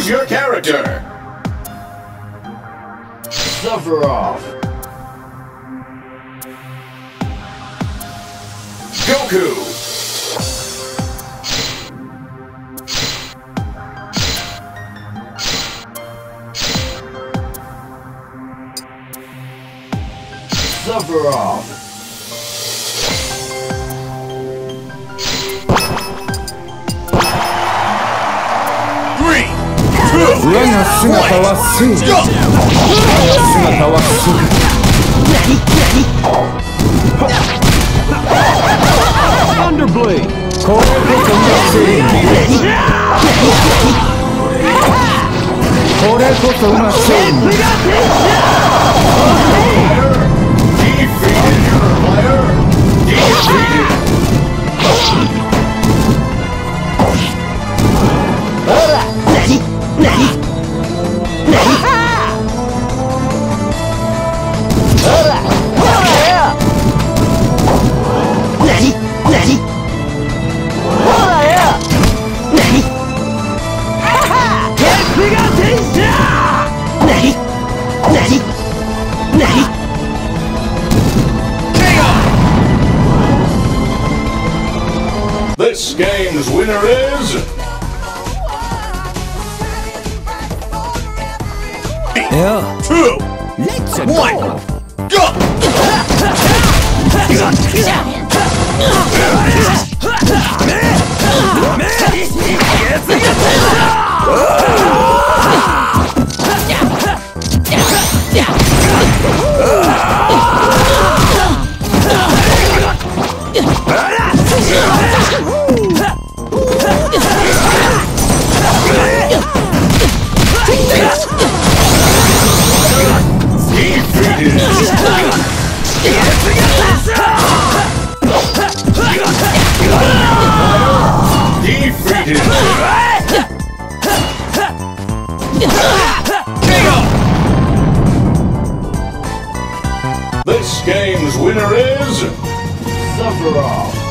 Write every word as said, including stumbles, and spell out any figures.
Choose your character. Sephiroth. Goku. Sephiroth. Three, two, 我が姿は正義。我が姿はすぐ。Thunderblade。これこそが正義。これこそが正義。 Defeated your player. Defeated. ！This game's winner is... Yeah. Two, Let's one, go! Defeated! This game's winner is... Sephiroth.